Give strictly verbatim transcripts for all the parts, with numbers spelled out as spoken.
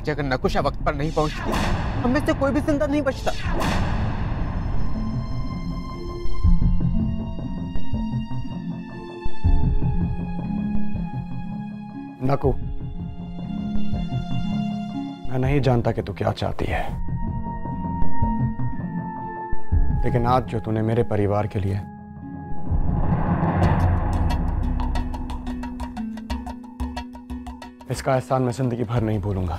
आज अगर नकुशा वक्त पर नहीं पहुंचती, हम में से कोई भी जिंदा नहीं बचता। नकु, मैं नहीं जानता कि तू क्या चाहती है, लेकिन आज जो तूने मेरे परिवार के लिए इसका एहसान मैं जिंदगी भर नहीं भूलूंगा।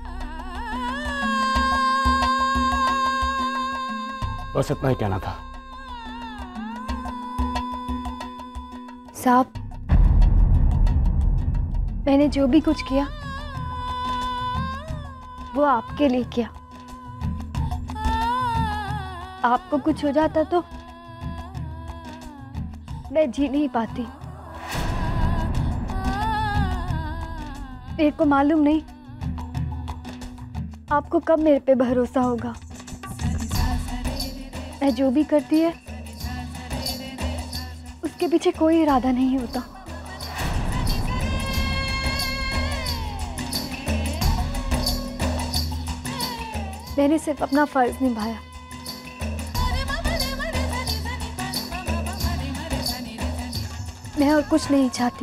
बस इतना ही कहना था। साहब, मैंने जो भी कुछ किया वो आपके लिए किया। आपको कुछ हो जाता तो मैं जी नहीं पाती। मेरे को मालूम नहीं आपको कब मेरे पे भरोसा होगा। मैं जो भी करती है उसके पीछे कोई इरादा नहीं होता। मैंने सिर्फ अपना फर्ज निभाया। मैं और कुछ नहीं चाहती।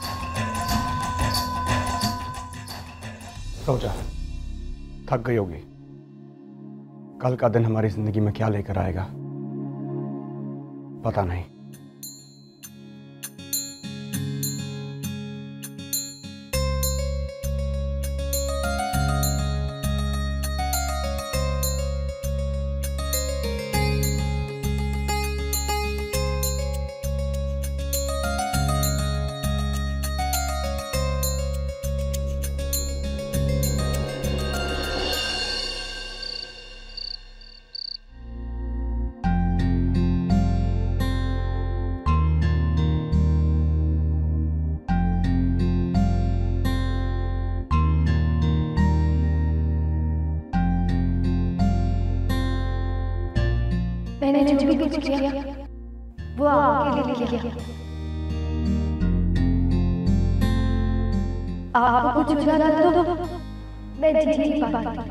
सो जा, थक गई होगी। कल का दिन हमारी जिंदगी में क्या लेकर आएगा पता नहीं। मैंने जो भी कुछ किया वो आपके लिए किया। आपको कुछ हो जाता तो मैं जी नहीं पाती।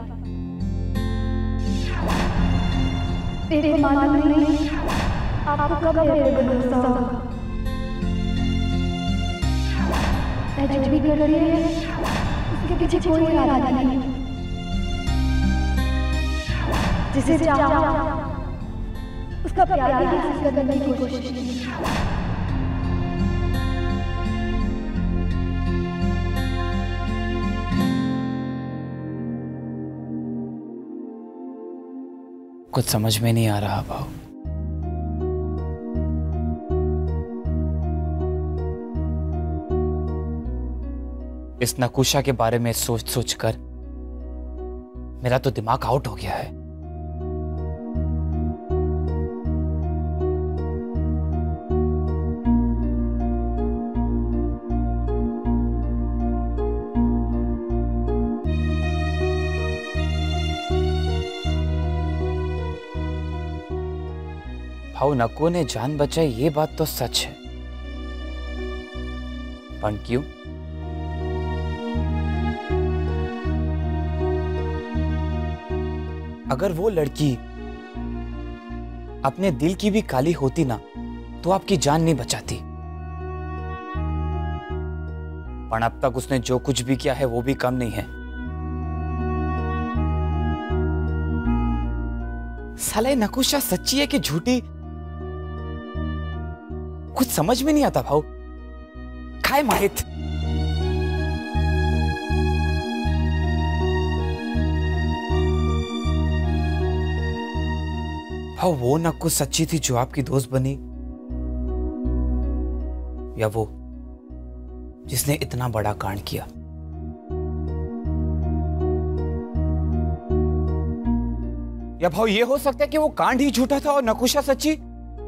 मेरे को मालूम नहीं आपको कब मेरे पे भरोसा होगा। मैं जो भी कर रही है उसके पीछे कोई इरादा नहीं। जिसे चाहो उसका प्यार भी हासिल करने की कोशिश की। कुछ समझ में नहीं आ रहा भाव। इस नकुशा के बारे में सोच सोच कर मेरा तो दिमाग आउट हो गया है। भाव, नक्कू ने जान बचाई ये बात तो सच है, पर क्यों? अगर वो लड़की अपने दिल की भी काली होती ना तो आपकी जान नहीं बचाती। पर अब तक उसने जो कुछ भी किया है वो भी कम नहीं है। साला ये नकुशा सच्ची है कि झूठी, कुछ समझ में नहीं आता भाव। खाए माहित। भाव, वो नक्कू सच्ची थी जो आपकी दोस्त बनी, या वो जिसने इतना बड़ा कांड किया? या भाव ये हो सकता है कि वो कांड ही झूठा था और नकुशा सच्ची?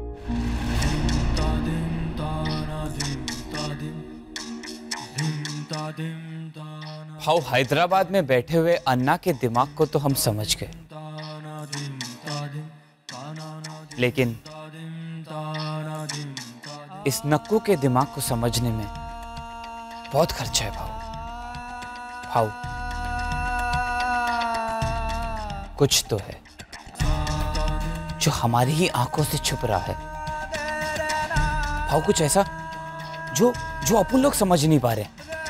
भाव, हैदराबाद में बैठे हुए अन्ना के दिमाग को तो हम समझ गए, लेकिन इस नक्कू के दिमाग को समझने में बहुत खर्चा है भाव। भाव, कुछ तो है जो हमारी ही आंखों से छुप रहा है। भाव कुछ ऐसा जो जो अपन लोग समझ नहीं पा रहे।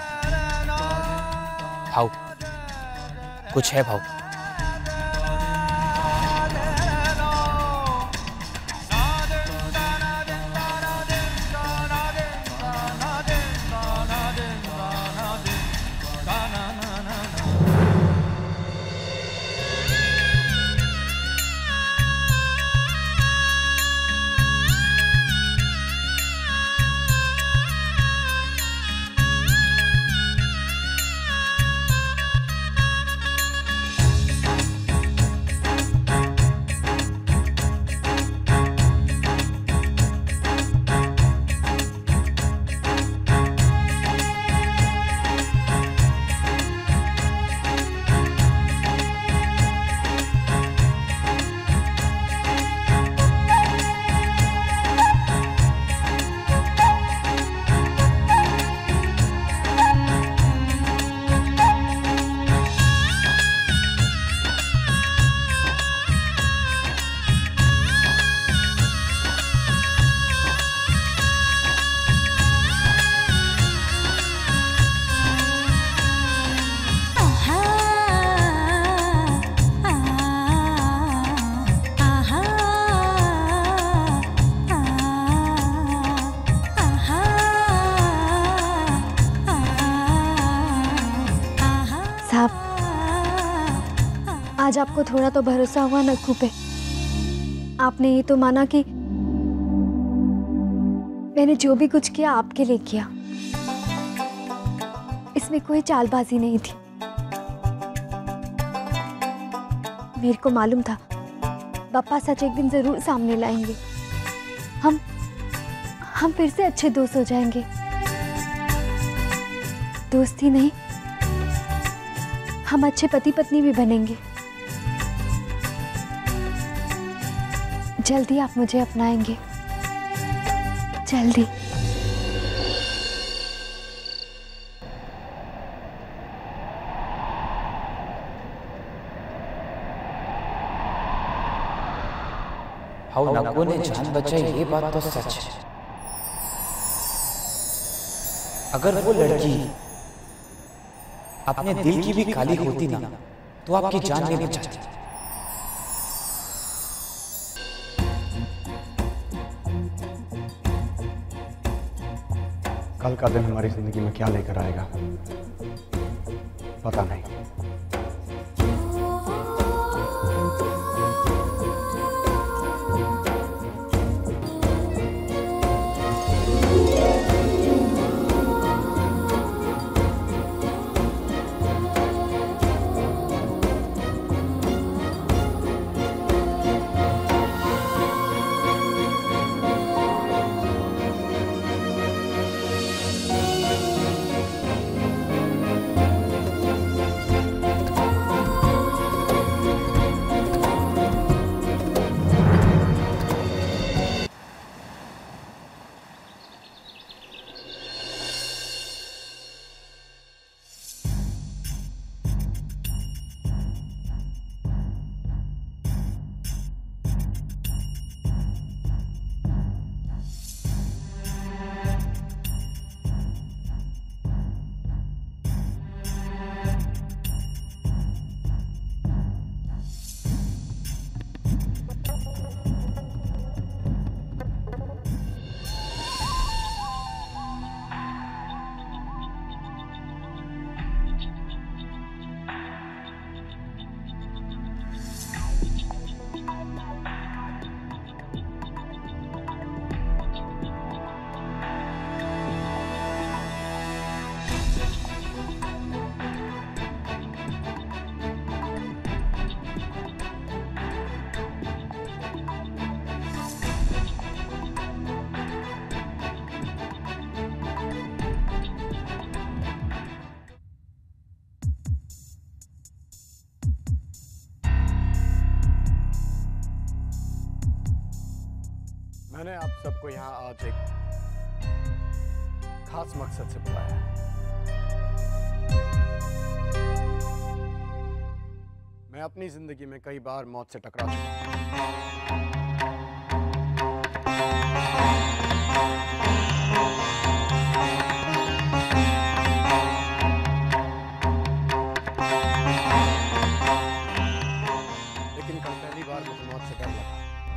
भाव कुछ है भाव। आज आपको थोड़ा तो भरोसा हुआ नक्कू पे। आपने ये तो माना कि मैंने जो भी कुछ किया आपके लिए किया, इसमें कोई चालबाजी नहीं थी। मेरे को मालूम था पापा सच एक दिन जरूर सामने लाएंगे। हम हम फिर से अच्छे दोस्त हो जाएंगे। दोस्त ही नहीं, हम अच्छे पति पत्नी भी बनेंगे। जल्दी आप मुझे अपनाएंगे, जल्दी। हाउ नक्कू ने जान बचाई, ये बात तो सच है। अगर वो लड़की अपने दिल की भी काली होती ना तो आपकी जान लेना चाहती। कल का दिन हमारी जिंदगी में क्या लेकर आएगा पता नहीं। मैंने आप सबको यहाँ आज एक खास मकसद से बुलाया है। मैं अपनी जिंदगी में कई बार मौत से टकरा चुका लेकिन कल पहली बार मुझे मौत से डर लगा।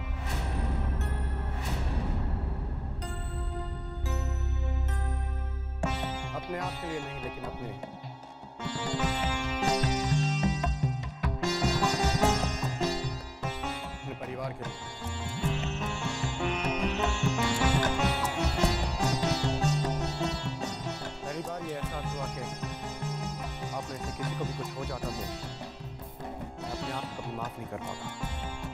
अपने आप के लिए नहीं, लेकिन अपने अपने परिवार के लिए। पहली बार ये एहसास हुआ कि आप में से किसी को भी कुछ हो जाता तो मैं अपने आप को कभी माफ नहीं कर पाता।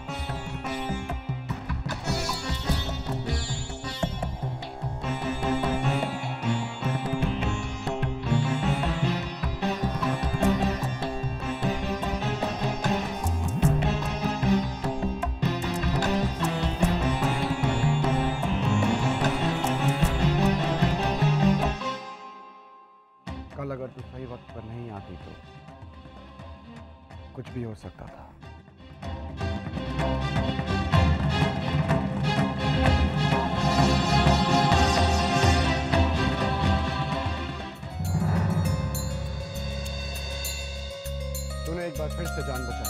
कल अगर तू सही वक्त पर नहीं आती तो कुछ भी हो सकता था। तूने एक बार फिर से जान बचाई।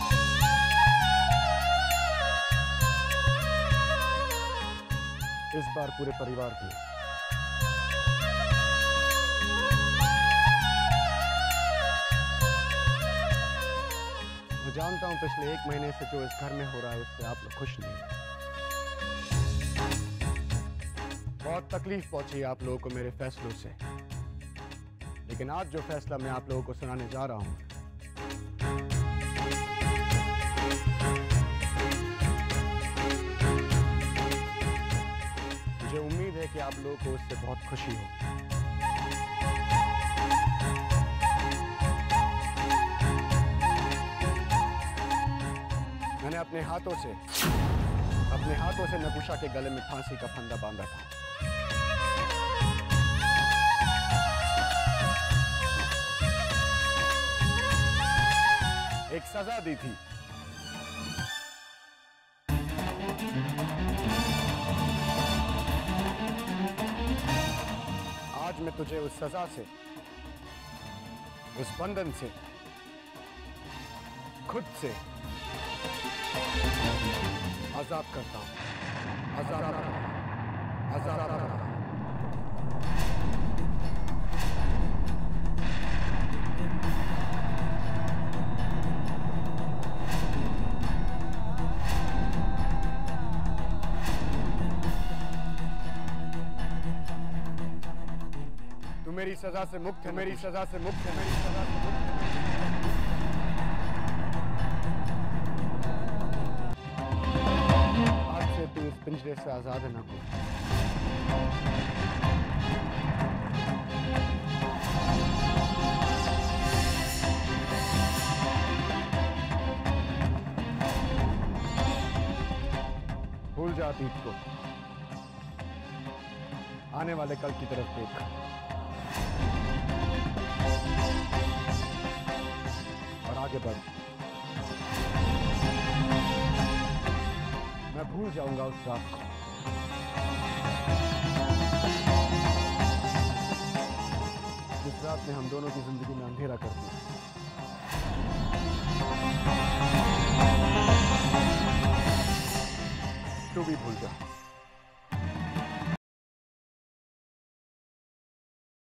इस बार पूरे परिवार की। मैं जानता हूं पिछले एक महीने से जो इस घर में हो रहा है उससे आप लोग खुश नहीं हैं। बहुत तकलीफ पहुंची है आप लोगों को मेरे फैसलों से, लेकिन आज जो फैसला मैं आप लोगों को सुनाने जा रहा हूं मुझे उम्मीद है कि आप लोगों को उससे बहुत खुशी हो। मैंने अपने हाथों से अपने हाथों से नकुशा के गले में फांसी का फंदा बांधा था। एक सजा दी थी। आज मैं तुझे उस सजा से, उस बंधन से, खुद से आजाद करता हूं। आजाद आजाद तू मेरी सजा से मुक्त है, मेरी सजा से मुक्त है, मेरी सजा से मुक्त है। तू इस पिंजरे से आजाद है नकु। भूल जा अतीत को, आने वाले कल की तरफ देख। और आगे बढ़। मैं भूल जाऊंगा उस रात को। जिस रात ने हम दोनों की जिंदगी में अंधेरा कर दिया।